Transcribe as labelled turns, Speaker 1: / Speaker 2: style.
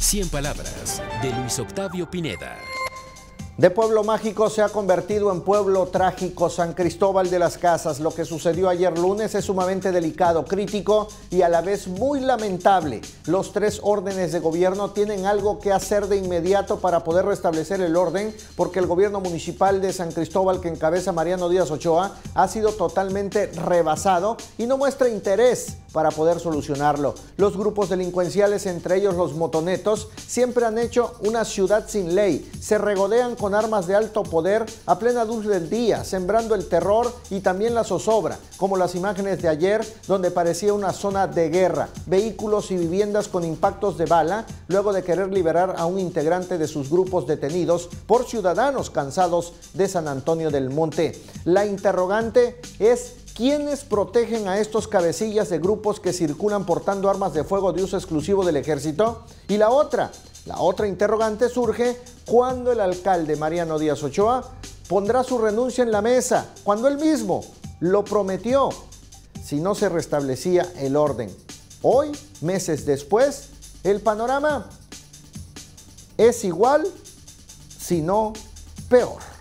Speaker 1: 100 palabras de Luis Octavio Pineda.
Speaker 2: De pueblo mágico se ha convertido en pueblo trágico San Cristóbal de las Casas. Lo que sucedió ayer lunes es sumamente delicado, crítico y a la vez muy lamentable. Los tres órdenes de gobierno tienen algo que hacer de inmediato para poder restablecer el orden, porque el gobierno municipal de San Cristóbal, que encabeza Mariano Díaz Ochoa, ha sido totalmente rebasado y no muestra interés para poder solucionarlo. Los grupos delincuenciales, entre ellos los motonetos, siempre han hecho una ciudad sin ley. Se regodean con armas de alto poder a plena luz del día, sembrando el terror y también la zozobra, como las imágenes de ayer, donde parecía una zona de guerra, vehículos y viviendas con impactos de bala, luego de querer liberar a un integrante de sus grupos detenidos por ciudadanos cansados de San Antonio del Monte. La interrogante es: ¿quiénes protegen a estos cabecillas de grupos que circulan portando armas de fuego de uso exclusivo del ejército? Y la otra interrogante surge cuando el alcalde Mariano Díaz Ochoa pondrá su renuncia en la mesa, cuando él mismo lo prometió si no se restablecía el orden. Hoy, meses después, el panorama es igual, si no peor.